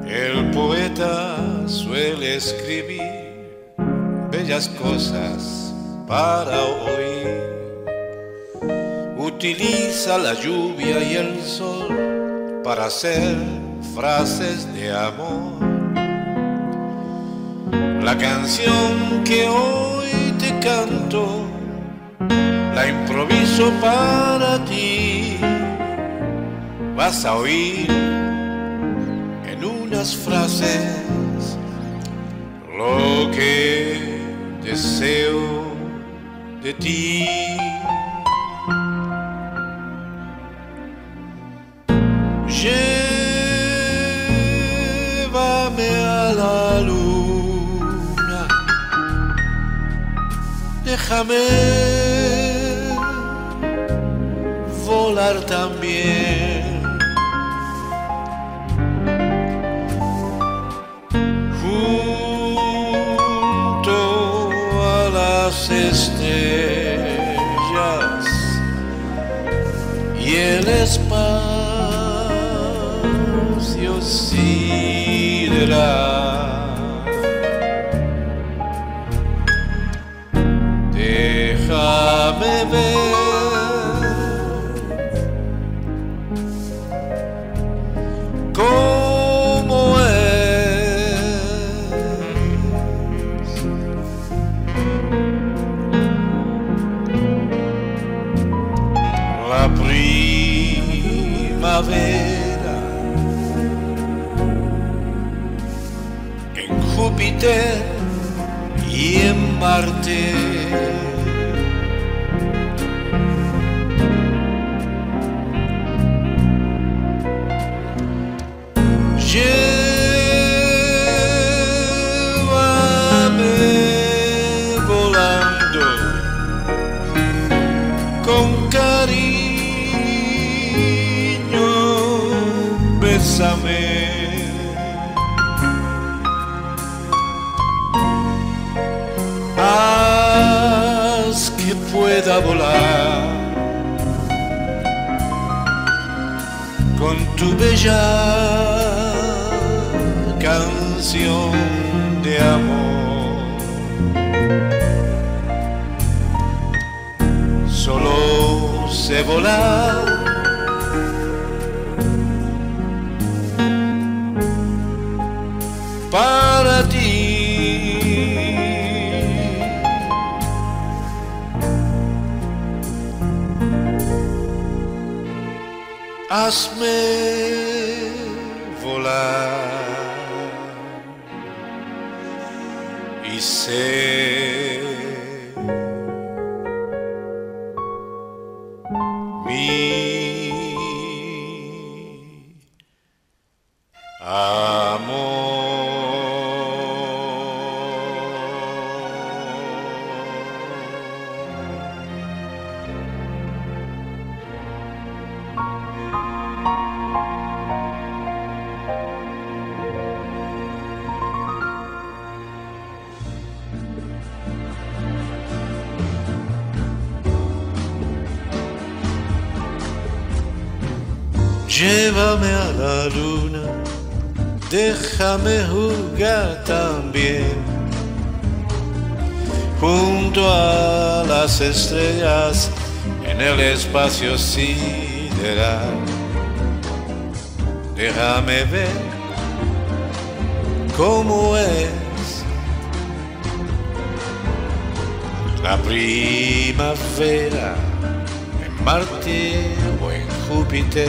El poeta suele escribir bellas cosas para oír. Utiliza la lluvia y el sol para hacer frases de amor. La canción que hoy te canto la improviso para ti. Vas a oír en unas frases lo que deseo de ti. Llévame a la luna, déjame volar también. Junto a las estrellas y el espacio sideral, déjame ver cómo es la primavera en Júpiter y en Marte. Llévame volando con cariño, bésame. Haz que pueda volar con tu bella canción de amor. Solo sé volar para ti. Hazme volar y sé mi amor. Llévame a la luna, déjame jugar también. Junto a las estrellas en el espacio sideral, déjame ver cómo es la primavera en Marte o en Júpiter.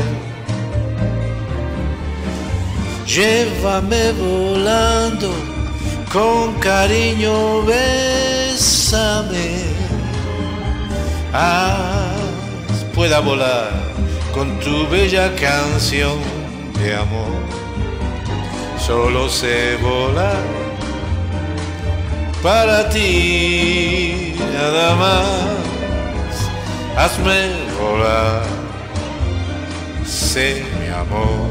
Llévame volando con cariño, bésame. Haz pueda volar con tu bella canción de amor. Solo sé volar para ti, nada más. Hazme volar, sé mi amor.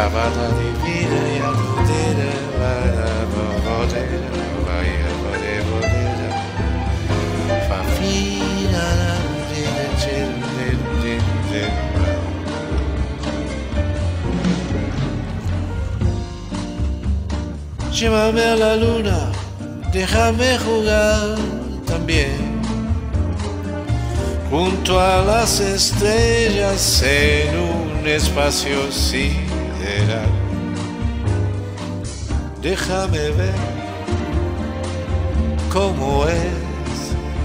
Sabana divina y aludera, vaya bodera, vaya bodera, fa fina la budina, llévame a la luna, déjame jugar también junto a las estrellas en un espacio sideral. Déjame ver cómo es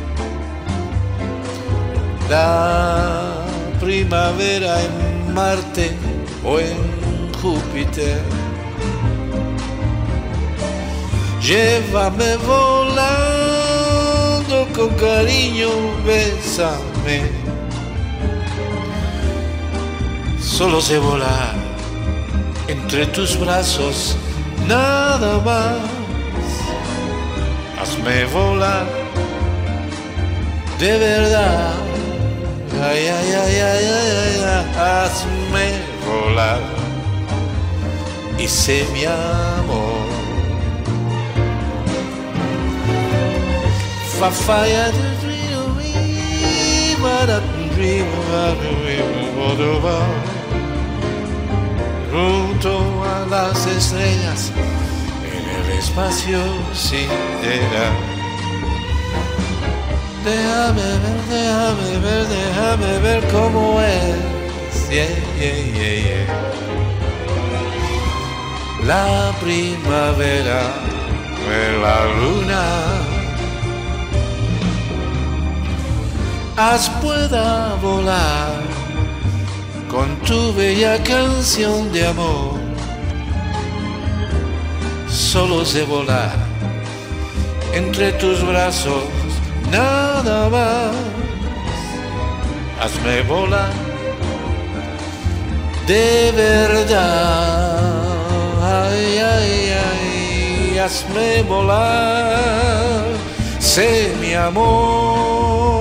la primavera en Marte o en Júpiter. Llévame volando con cariño, bésame. Solo sé volar entre tus brazos, nada más. Hazme volar de verdad. Ay, ay, ay, ay, ay, ay, hazme volar y sé mi amor. Fire the dream, but I dream about junto a las estrellas en el espacio sideral. Déjame ver cómo es, yeah, yeah, yeah, yeah. La primavera de la luna. Haz pueda volar con tu bella canción de amor. Solo sé volar entre tus brazos, nada más. Hazme volar de verdad. Ay, ay, ay, hazme volar, sé mi amor.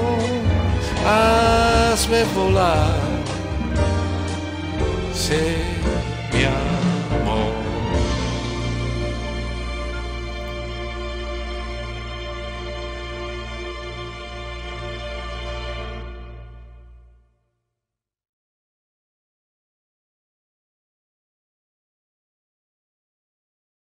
Hazme volar, sé